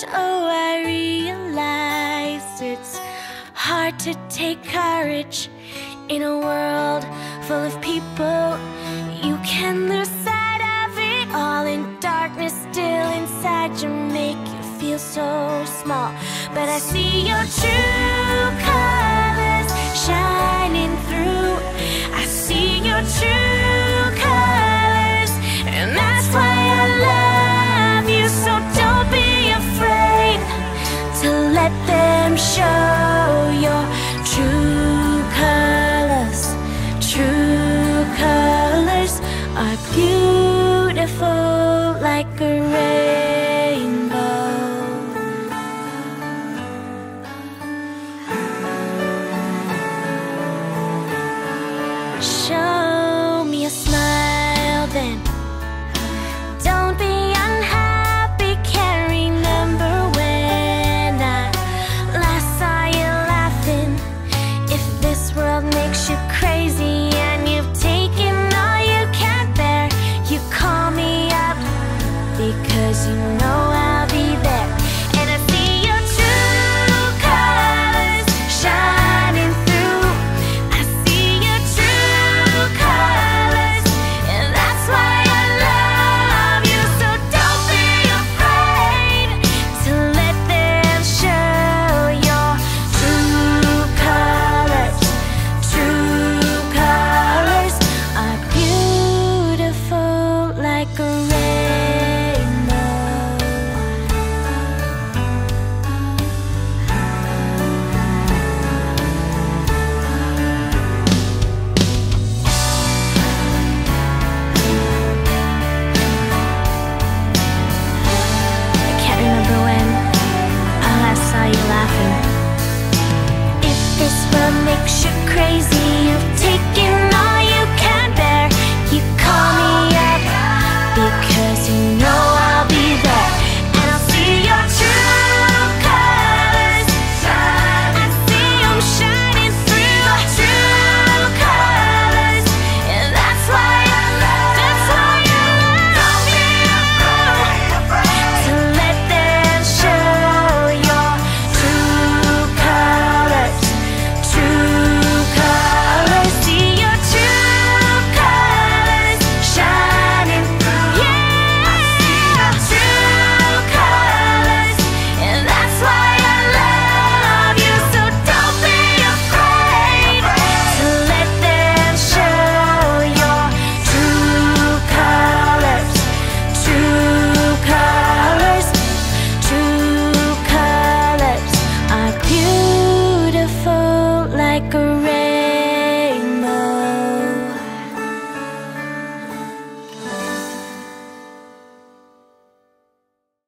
Oh, I realize it's hard to take courage in a world full of people. You can lose sight of it all, and darkness still inside you make you feel so small. But I see your true colors shining through. I see your true colors, and that's why I love you. So don't be afraid to let them show your true colors. True colors are beautiful like a rainbow. Show me a smile then. Don't be unhappy. Can't remember when I last saw you laughing. If this world makes you crazy and you've taken all you can bear, you call me up because you know